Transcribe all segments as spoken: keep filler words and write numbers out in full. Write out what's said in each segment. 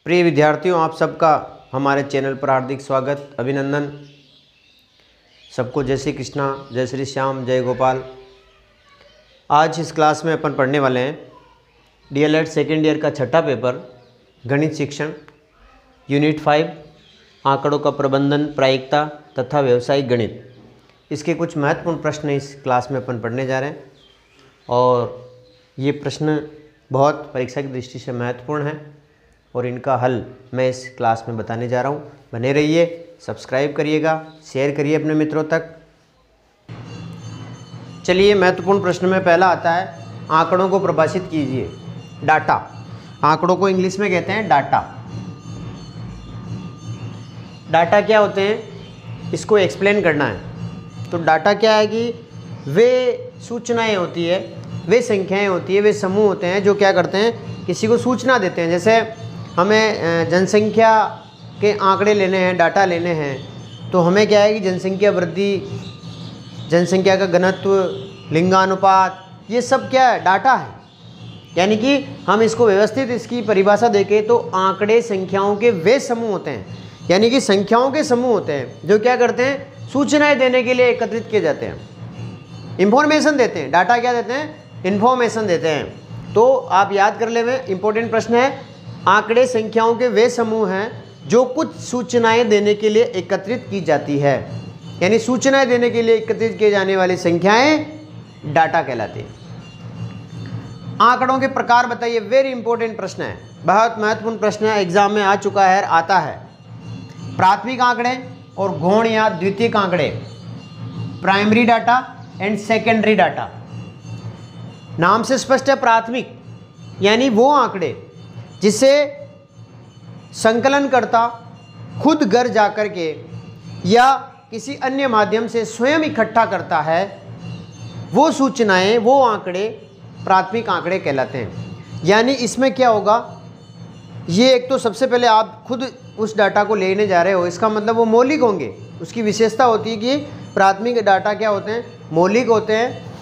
प्रिय विद्यार्थियों, आप सबका हमारे चैनल पर हार्दिक स्वागत, अभिनंदन। सबको जय श्री कृष्णा, जय श्री श्याम, जय गोपाल। आज इस क्लास में अपन पढ़ने वाले हैं डीएलएड सेकेंड ईयर का छठा पेपर गणित शिक्षण यूनिट फाइव, आंकड़ों का प्रबंधन, प्रायिकता तथा व्यावसायिक गणित। इसके कुछ महत्वपूर्ण प्रश्न इस क्लास में अपन पढ़ने जा रहे हैं और ये प्रश्न बहुत परीक्षा की दृष्टि से महत्वपूर्ण है और इनका हल मैं इस क्लास में बताने जा रहा हूँ। बने रहिए, सब्सक्राइब करिएगा, शेयर करिए अपने मित्रों तक। चलिए, महत्वपूर्ण प्रश्न में पहला आता है, आंकड़ों को परिभाषित कीजिए। डाटा, आंकड़ों को इंग्लिश में कहते हैं डाटा। डाटा क्या होते हैं, इसको एक्सप्लेन करना है। तो डाटा क्या है कि वे सूचनाएं होती है, वे संख्याएं होती है, वे समूह होते हैं जो क्या करते हैं, किसी को सूचना देते हैं। जैसे हमें जनसंख्या के आंकड़े लेने हैं, डाटा लेने हैं, तो हमें क्या है कि जनसंख्या वृद्धि, जनसंख्या का घनत्व, लिंगानुपात, ये सब क्या है, डाटा है। यानी कि हम इसको व्यवस्थित इसकी परिभाषा देखें तो आंकड़े संख्याओं के वे समूह होते हैं, यानी कि संख्याओं के समूह होते हैं जो क्या करते हैं, सूचनाएं देने के लिए एकत्रित किए जाते हैं, इंफॉर्मेशन देते हैं। डाटा क्या देते हैं, इंफॉर्मेशन देते हैं। तो आप याद कर ले, में इंपॉर्टेंट प्रश्न है, आंकड़े संख्याओं के वे समूह हैं जो कुछ सूचनाएं देने के लिए एकत्रित की जाती है। यानी सूचनाएं देने के लिए एकत्रित किए जाने वाली संख्याएं डाटा कहलाती हैं। आंकड़ों के प्रकार बताइए, वेरी इंपॉर्टेंट प्रश्न है, बहुत महत्वपूर्ण प्रश्न है, एग्जाम में आ चुका है, आता है। प्राथमिक आंकड़े और गौण या द्वितीयक आंकड़े, primary data and secondary data. नाम से स्पष्ट है, प्राथमिक यानी वो आंकड़े जिसे संकलनकर्ता खुद घर जाकर के या किसी अन्य माध्यम से स्वयं इकट्ठा करता है, वो सूचनाएं, वो आंकड़े प्राथमिक आंकड़े कहलाते हैं। यानी इसमें क्या होगा, ये एक तो सबसे पहले आप खुद उस डाटा को लेने जा रहे हो, इसका मतलब वो मौलिक होंगे। उसकी विशेषता होती है कि प्राथमिक डाटा क्या होते हैं, मौलिक होते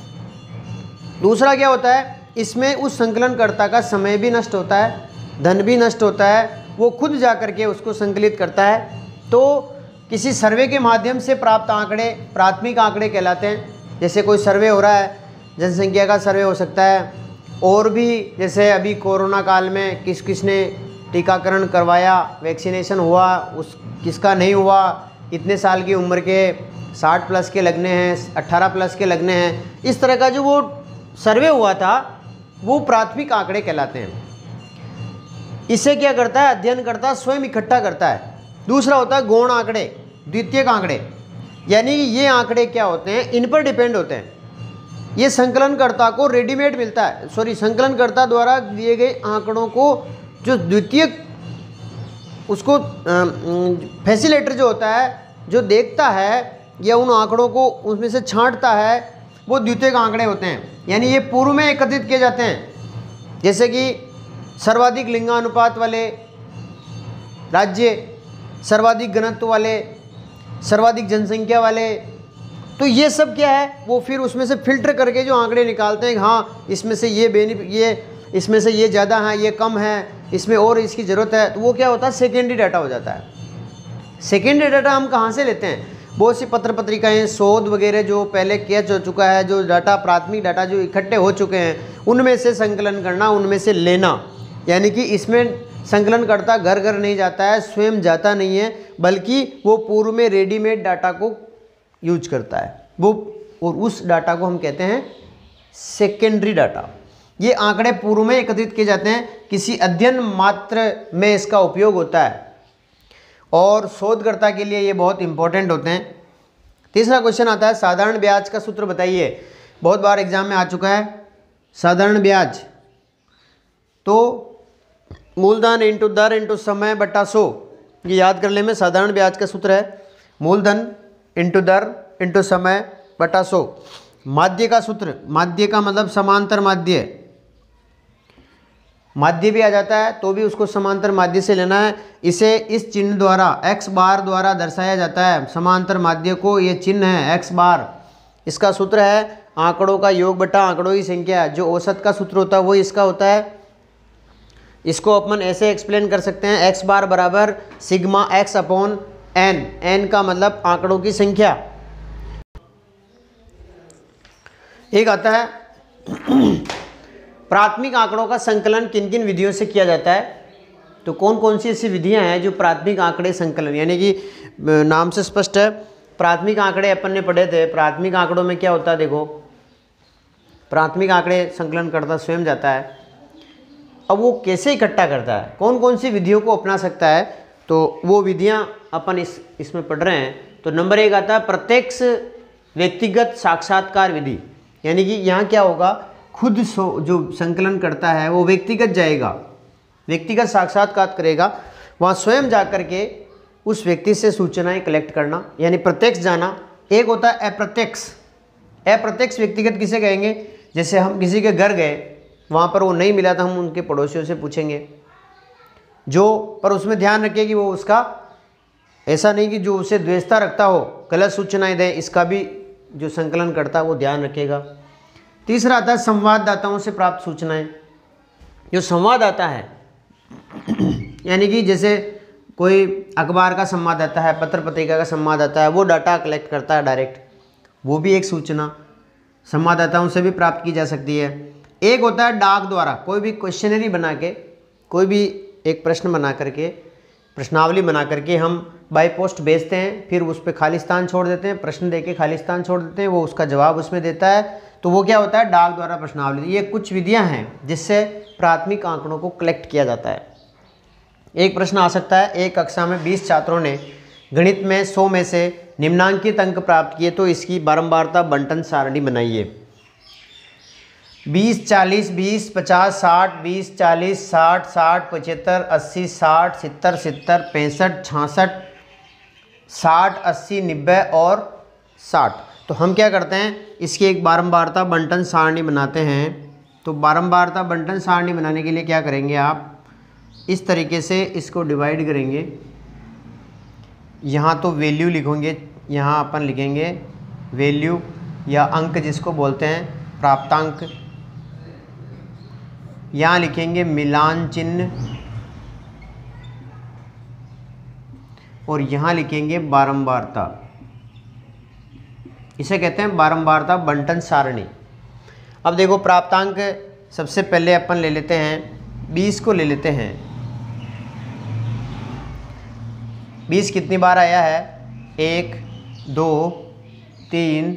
हैं। दूसरा क्या होता है, इसमें उस संकलनकर्ता का समय भी नष्ट होता है, धन भी नष्ट होता है, वो खुद जा कर के उसको संकलित करता है। तो किसी सर्वे के माध्यम से प्राप्त आंकड़े प्राथमिक आंकड़े कहलाते हैं। जैसे कोई सर्वे हो रहा है, जनसंख्या का सर्वे हो सकता है, और भी जैसे अभी कोरोना काल में किस किसने टीकाकरण करवाया, वैक्सीनेशन हुआ, उस किसका नहीं हुआ, इतने साल की उम्र के, साठ प्लस के लगने हैं, अट्ठारह प्लस के लगने हैं, इस तरह का जो वो सर्वे हुआ था वो प्राथमिक आंकड़े कहलाते हैं। इसे क्या करता है, अध्ययनकर्ता स्वयं इकट्ठा करता है। दूसरा होता है गौण आंकड़े, द्वितीयक आंकड़े, यानी ये आंकड़े क्या होते हैं, इन पर डिपेंड होते हैं। ये संकलनकर्ता को रेडीमेड मिलता है, सॉरी संकलनकर्ता द्वारा दिए गए आंकड़ों को जो द्वितीयक, उसको फैसिलिटेटर जो होता है, जो देखता है या उन आंकड़ों को उसमें से छांटता है, वो द्वितीयक आंकड़े होते हैं। यानी ये पूर्व में एकत्रित किए जाते हैं। जैसे कि सर्वाधिक लिंगानुपात वाले राज्य, सर्वाधिक घनत्व वाले, सर्वाधिक जनसंख्या वाले, तो ये सब क्या है, वो फिर उसमें से फिल्टर करके जो आंकड़े निकालते हैं, हाँ इसमें से ये बेनिफिट, ये इसमें से ये ज़्यादा है, ये कम है, इसमें और इसकी ज़रूरत है, तो वो क्या होता है, सेकेंडरी डाटा हो जाता है। सेकेंडरी डाटा हम कहाँ से लेते हैं, बहुत सी पत्र पत्रिकाएं, शोध वगैरह जो पहले किया जा चुका है, जो डाटा प्राथमिक डाटा जो इकट्ठे हो चुके हैं, उनमें से संकलन करना, उनमें से लेना। यानी कि इसमें संकलनकर्ता घर घर नहीं जाता है, स्वयं जाता नहीं है, बल्कि वो पूर्व में रेडीमेड डाटा को यूज करता है वो, और उस डाटा को हम कहते हैं सेकेंडरी डाटा। ये आंकड़े पूर्व में एकत्रित किए जाते हैं, किसी अध्ययन मात्र में इसका उपयोग होता है और शोधकर्ता के लिए ये बहुत इंपॉर्टेंट होते हैं। तीसरा क्वेश्चन आता है, साधारण ब्याज का सूत्र बताइए। बहुत बार एग्जाम में आ चुका है साधारण ब्याज। तो मूलधन इंटू दर इंटू समय बट्टा सौ, ये याद कर ले, में साधारण ब्याज का सूत्र है मूलधन इंटू दर इंटू समय बट्टा सौ। माध्य का सूत्र, माध्य का मतलब समांतर माध्य, माध्य भी आ जाता है तो भी उसको समांतर माध्य से लेना है। इसे इस चिन्ह द्वारा, एक्स बार द्वारा दर्शाया जाता है। समांतर माध्य को ये चिन्ह है एक्स बार। इसका सूत्र है आंकड़ों का योग बटा आंकड़ों की संख्या। जो औसत का सूत्र होता है वो इसका होता है इसको अपन ऐसे एक्सप्लेन कर सकते हैं, एक्स बार बराबर sigma X upon N. N का मतलब आंकड़ों की संख्या। एक आता है प्राथमिक आंकड़ों का संकलन किन किन विधियों से किया जाता है। तो कौन कौन सी ऐसी विधियां हैं जो प्राथमिक आंकड़े संकलन, यानी कि नाम से स्पष्ट है प्राथमिक आंकड़े अपन ने पढ़े थे। प्राथमिक आंकड़ों में क्या होता है, देखो प्राथमिक आंकड़े संकलन करता स्वयं जाता है। अब वो कैसे इकट्ठा करता है, कौन कौन सी विधियों को अपना सकता है, तो वो विधियां अपन इस इसमें पढ़ रहे हैं। तो नंबर एक आता है प्रत्यक्ष व्यक्तिगत साक्षात्कार विधि, यानी कि यहाँ क्या होगा, खुद सो जो संकलन करता है वो व्यक्तिगत जाएगा, व्यक्तिगत साक्षात्कार करेगा, वहाँ स्वयं जा कर के उस व्यक्ति से सूचनाएं कलेक्ट करना, यानी प्रत्यक्ष जाना। एक होता है अप्रत्यक्ष। अप्रत्यक्ष व्यक्तिगत किसे कहेंगे, जैसे हम किसी के घर गए, वहाँ पर वो नहीं मिला तो हम उनके पड़ोसियों से पूछेंगे, जो पर उसमें ध्यान रखें कि वो उसका ऐसा नहीं कि जो उसे द्वेषता रखता हो गलत सूचनाएं दें, इसका भी जो संकलन करता है वो ध्यान रखेगा। तीसरा आता है संवाददाताओं से प्राप्त सूचनाएं। जो संवाददाता है यानी कि जैसे कोई अखबार का संवाददाता है, पत्र पत्रिका का संवाददाता है, वो डाटा कलेक्ट करता है डायरेक्ट, वो भी एक सूचना संवाददाताओं से भी प्राप्त की जा सकती है। एक होता है डाक द्वारा, कोई भी क्वेश्चनरी बना के, कोई भी एक प्रश्न बना करके, प्रश्नावली बना करके हम बाय पोस्ट भेजते हैं, फिर उस पर खाली स्थान छोड़ देते हैं, प्रश्न देके खाली स्थान छोड़ देते हैं, वो उसका जवाब उसमें देता है, तो वो क्या होता है डाक द्वारा प्रश्नावली। ये कुछ विधियां हैं जिससे प्राथमिक आंकड़ों को कलेक्ट किया जाता है। एक प्रश्न आ सकता है, एक कक्षा में बीस छात्रों ने गणित में सौ में से निम्नांकित अंक प्राप्त किए, तो इसकी बारंबारता बंटन सारणी बनाइए। बीस चालीस बीस पचास साठ बीस चालीस साठ साठ पचहत्तर अस्सी साठ सत्तर सत्तर पैंसठ छियासठ साठ अस्सी नब्बे और साठ। तो हम क्या करते हैं, इसकी एक बारंबारता बंटन सारणी बनाते हैं। तो बारंबारता बंटन सारणी बनाने के लिए क्या करेंगे, आप इस तरीके से इसको डिवाइड करेंगे। यहाँ तो वैल्यू लिखेंगे, यहाँ अपन लिखेंगे वैल्यू या अंक जिसको बोलते हैं प्राप्तांक, यहाँ लिखेंगे मिलान चिन्ह और यहाँ लिखेंगे बारंबारता। इसे कहते हैं बारंबारता बंटन सारणी। अब देखो प्राप्तांक सबसे पहले अपन ले लेते हैं, बीस को ले लेते हैं। बीस कितनी बार आया है, एक दो तीन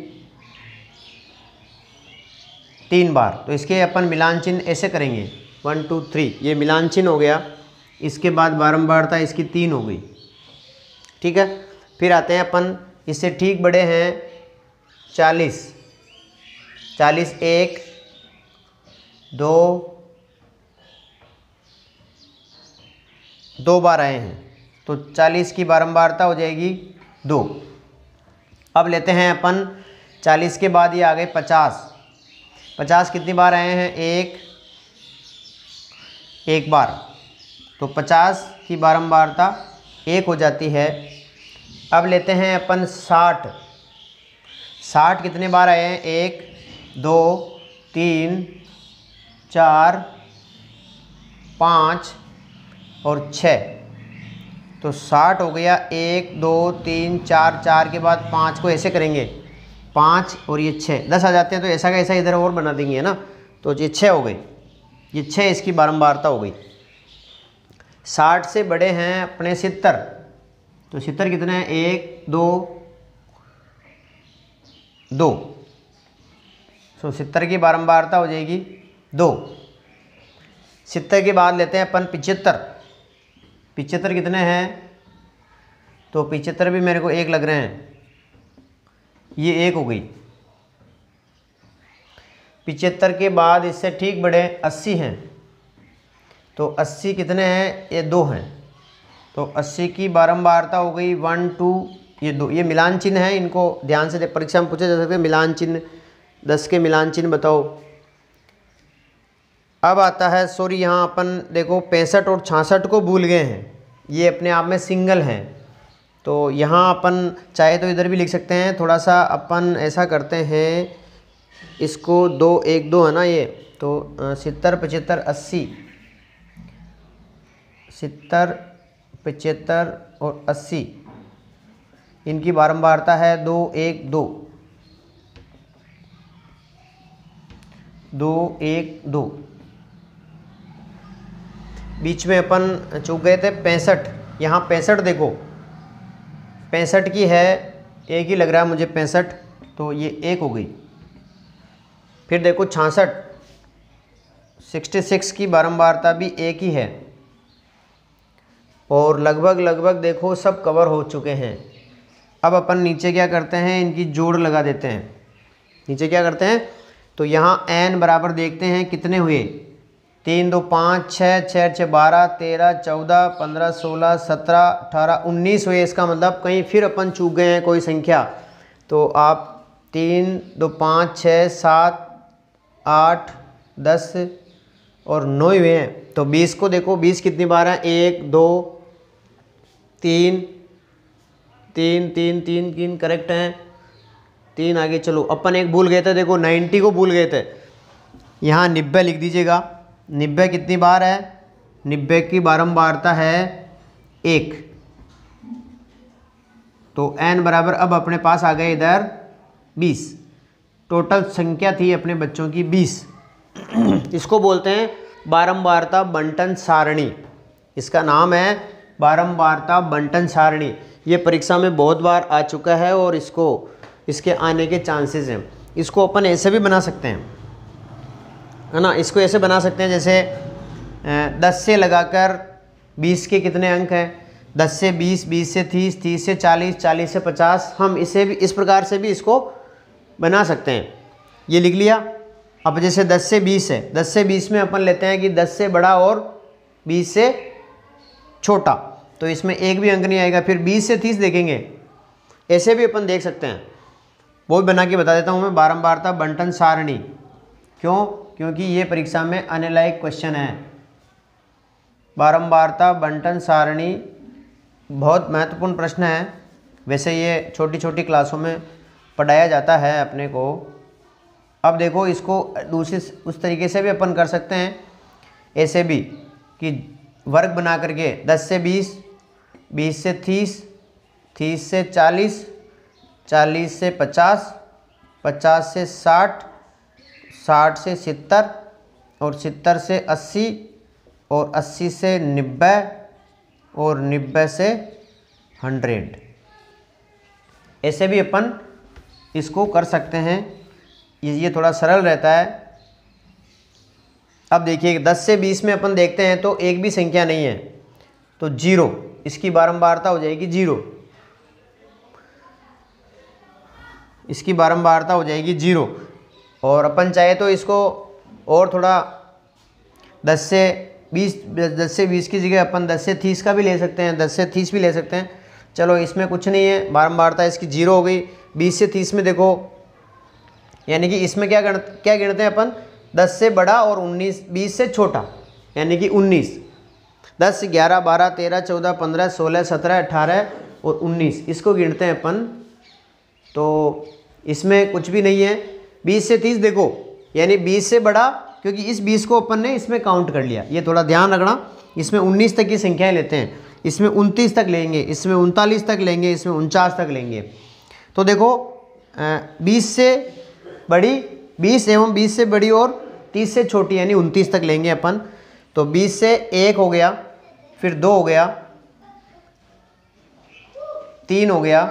तीन बार। तो इसके अपन मिलान चिन्ह ऐसे करेंगे, वन टू थ्री, ये मिलान चिन्ह हो गया। इसके बाद बारंबारता इसकी तीन हो गई, ठीक है। फिर आते हैं अपन, इससे ठीक बड़े हैं चालीस, चालीस एक दो दो बार आए हैं, तो चालीस की बारंबारता हो जाएगी दो। अब लेते हैं अपन चालीस के बाद ये आ गए पचास, पचास कितनी बार आए हैं, एक एक बार, तो पचास की बारंबारता एक हो जाती है। अब लेते हैं अपन साठ, साठ कितने बार आए हैं, एक दो तीन चार पाँच और छः, तो साठ हो गया, एक दो तीन चार, चार के बाद पाँच को ऐसे करेंगे, पाँच और ये छः, दस आ जाते हैं, तो ऐसा का ऐसा इधर और बना देंगे, है ना। तो ये छः हो गई, ये छः इसकी बारंबारता हो गई। साठ से बड़े हैं अपने सत्तर, तो सत्तर कितने हैं, एक दो दो, तो सत्तर की बारंबारता हो जाएगी दो। सत्तर के बाद लेते हैं अपन पिचहत्तर, पिचहत्तर कितने हैं, तो पिचहत्तर भी मेरे को एक लग रहे हैं, ये एक हो गई। पिचहत्तर के बाद इससे ठीक बड़े अस्सी हैं, तो अस्सी कितने हैं, ये दो हैं, तो अस्सी की बारंबारता हो गई वन टू, ये दो, ये मिलान चिन्ह है, इनको ध्यान से परीक्षा में पूछे जा सकते हैं। मिलान चिन्ह, दस के मिलान चिन्ह बताओ। अब आता है, सॉरी यहाँ अपन देखो पैंसठ और छियासठ को भूल गए हैं, ये अपने आप में सिंगल हैं, तो यहाँ अपन चाहे तो इधर भी लिख सकते हैं। थोड़ा सा अपन ऐसा करते हैं, इसको दो एक दो है ना ये, तो सत्तर पचहत्तर अस्सी, सत्तर, पचहत्तर और अस्सी, इनकी बारंबारता है दो एक दो, दो एक दो। बीच में अपन चूक गए थे पैंसठ, यहाँ पैंसठ देखो, पैंसठ की है, एक ही लग रहा है मुझे पैंसठ, तो ये एक हो गई। फिर देखो छियासठ, छियासठ की बारंबारता भी एक ही है, और लगभग लगभग देखो सब कवर हो चुके हैं। अब अपन नीचे क्या करते हैं, इनकी जोड़ लगा देते हैं। नीचे क्या करते हैं, तो यहाँ n बराबर देखते हैं कितने हुए, तीन दो पाँच, छः छः छः बारह, तेरह चौदह पंद्रह सोलह सत्रह अठारह उन्नीस हुए। इसका मतलब कहीं फिर अपन चूक गए हैं कोई संख्या, तो आप तीन दो पाँच छः सात आठ दस और नौ हुए हैं। तो बीस को देखो, बीस कितनी बार है, एक दो तीन तीन तीन तीन तीन करेक्ट हैं, तीन आगे चलो। अपन एक भूल गए थे, देखो नब्बे को भूल गए थे, यहाँ नब्बे लिख दीजिएगा। नब्बे कितनी बार है, नब्बे की बारंबारता है एक। तो n बराबर अब अपने पास आ गए इधर बीस। टोटल संख्या थी अपने बच्चों की बीस। इसको बोलते हैं बारंबारता बंटन सारणी। इसका नाम है बारंबारता बंटन सारणी। ये परीक्षा में बहुत बार आ चुका है और इसको इसके आने के चांसेस हैं। इसको अपन ऐसे भी बना सकते हैं, है ना। इसको ऐसे बना सकते हैं जैसे दस से लगाकर बीस के कितने अंक हैं, दस से बीस, बीस से तीस, तीस से चालीस, चालीस से पचास। हम इसे भी इस प्रकार से भी इसको बना सकते हैं। ये लिख लिया। अब जैसे दस से बीस है, दस से बीस में अपन लेते हैं कि दस से बड़ा और बीस से छोटा, तो इसमें एक भी अंक नहीं आएगा। फिर बीस से तीस देखेंगे, ऐसे भी अपन देख सकते हैं। वो भी बना के बता देता हूँ मैं, बारंबारता बंटन सारणी। क्यों? क्योंकि ये परीक्षा में आने लायक क्वेश्चन है। बारंबारता बंटन सारणी बहुत महत्वपूर्ण प्रश्न है। वैसे ये छोटी छोटी क्लासों में पढ़ाया जाता है अपने को। अब देखो, इसको दूसरे उस तरीके से भी अपन कर सकते हैं, ऐसे भी कि वर्ग बना करके दस से बीस, बीस से तीस, तीस से चालीस, चालीस से पचास, पचास से साठ, साठ से सत्तर और सत्तर से अस्सी और अस्सी से नब्बे और नब्बे से हंड्रेड। ऐसे भी अपन इसको कर सकते हैं। ये थोड़ा सरल रहता है। अब देखिए, दस से बीस में अपन देखते हैं तो एक भी संख्या नहीं है, तो जीरो, इसकी बारंबारता हो जाएगी जीरो। इसकी बारंबारता हो जाएगी जीरो। और अपन चाहे तो इसको और थोड़ा दस से बीस, दस से बीस की जगह अपन दस से तीस का भी ले सकते हैं, दस से तीस भी ले सकते हैं। चलो, इसमें कुछ नहीं है, बारंबारता इसकी जीरो हो गई। बीस से तीस में देखो, यानी कि इसमें क्या गण क्या गिनते हैं अपन, दस से बड़ा और उन्नीस, बीस से छोटा, यानी कि उन्नीस। दस, ग्यारह, बारह, तेरह, चौदह, पंद्रह, सोलह, सत्रह, अठारह और उन्नीस, इसको गिनते हैं अपन। तो इसमें कुछ भी नहीं है। बीस से तीस देखो, यानी बीस से बड़ा, क्योंकि इस बीस को अपन ने इसमें काउंट कर लिया। ये थोड़ा ध्यान रखना, इसमें उन्नीस तक की संख्याएं लेते हैं, इसमें उनतीस तक लेंगे, इसमें उनतालीस तक लेंगे, इसमें उनचास तक लेंगे। तो देखो, बीस से बड़ी, बीस एवं बीस से बड़ी और तीस से छोटी, यानी उनतीस तक लेंगे अपन। तो बीस से एक हो गया, फिर दो हो गया, तीन हो गया,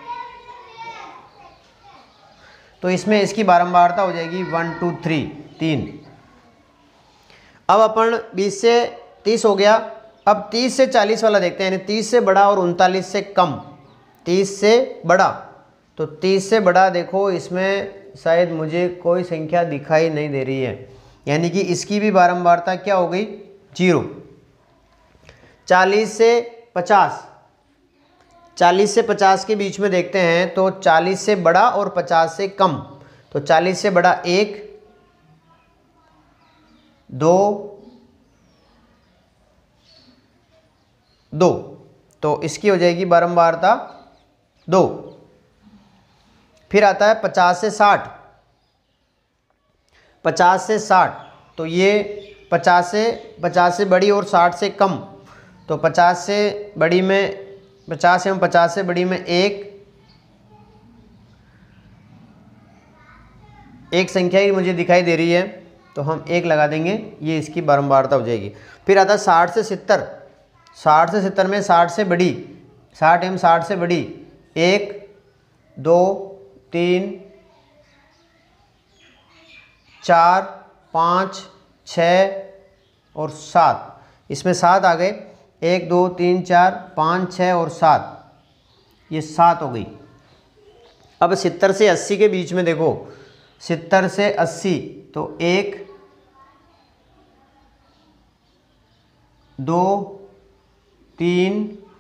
तो इसमें इसकी बारंबारता हो जाएगी वन टू थ्री, तीन। अब अपन बीस से तीस हो गया। अब तीस से चालीस वाला देखते हैं, यानी तीस से बड़ा और उनतालीस से कम। तीस से बड़ा, तो तीस से बड़ा देखो, इसमें शायद मुझे कोई संख्या दिखाई नहीं दे रही है, यानी कि इसकी भी बारंबारता क्या हो गई, जीरो। चालीस से पचास, चालीस से पचास के बीच में देखते हैं, तो चालीस से बड़ा और पचास से कम। तो चालीस से बड़ा एक, दो, दो, तो इसकी हो जाएगी बारंबारता दो। फिर आता है पचास से साठ, पचास से साठ, तो ये पचास से पचास से बड़ी और साठ से कम, तो पचास से बड़ी में पचास एवं पचास से बड़ी में एक एक संख्या ही मुझे दिखाई दे रही है, तो हम एक लगा देंगे, ये इसकी बारंबारता हो जाएगी। फिर आता साठ से सत्तर, साठ से सत्तर में साठ से बड़ी, साठ एवं साठ से बड़ी एक, दो, तीन, चार, पाँच, छः और सात। इसमें सात आ गए, एक, दो, तीन, चार, पाँच, छः और सात, ये सात हो गई। अब सत्तर से अस्सी के बीच में देखो, सत्तर से अस्सी, तो एक, दो, तीन,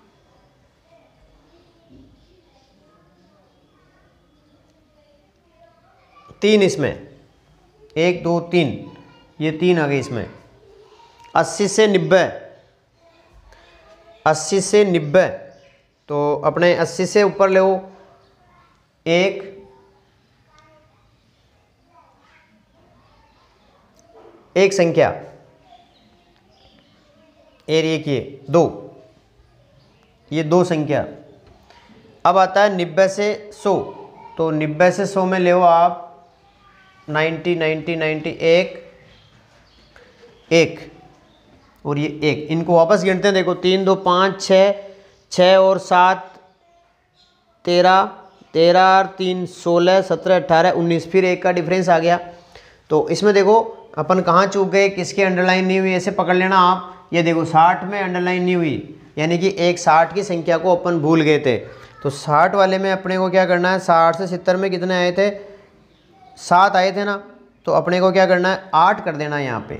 तीन इसमें, एक, दो, तीन, ये तीन आ गए इसमें। अस्सी से नब्बे, अस्सी से नब्बे, तो अपने अस्सी से ऊपर ले वो एक, एक संख्या, और एक ये दो, ये दो संख्या। अब आता है नब्बे से सौ, तो नब्बे से सौ में ले आप नाइन्टी, नाइन्टी, नाइन्टी, एक, एक और ये एक, इनको वापस गिनते हैं। देखो तीन, दो, पाँच, छः, छः और सात तेरह, तेरह, तीन, सोलह, सत्रह, अट्ठारह, उन्नीस, फिर एक का डिफरेंस आ गया। तो इसमें देखो अपन कहाँ चूक गए, किसके अंडरलाइन नहीं हुई, ऐसे पकड़ लेना आप। ये देखो साठ में अंडरलाइन नहीं हुई, यानी कि एक साठ की संख्या को अपन भूल गए थे। तो साठ वाले में अपने को क्या करना है, साठ से सत्तर में कितने आए थे, सात आए थे ना, तो अपने को क्या करना है, आठ कर देना है यहाँ पे।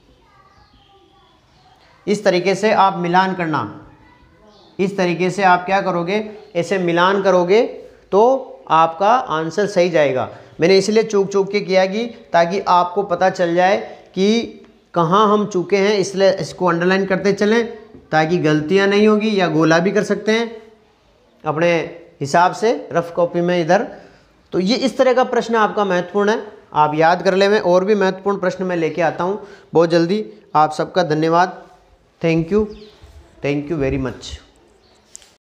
इस तरीके से आप मिलान करना, इस तरीके से आप क्या करोगे, ऐसे मिलान करोगे तो आपका आंसर सही जाएगा। मैंने इसलिए चूक चूक के किया कि ताकि आपको पता चल जाए कि कहाँ हम चूके हैं, इसलिए इसको अंडरलाइन करते चलें ताकि गलतियाँ नहीं होगी, या गोला भी कर सकते हैं अपने हिसाब से रफ कॉपी में इधर। तो ये इस तरह का प्रश्न आपका महत्वपूर्ण है, आप याद कर ले। मैं और भी महत्वपूर्ण प्रश्न मैं लेके आता हूँ बहुत जल्दी। आप सबका धन्यवाद, thank you, thank you very much.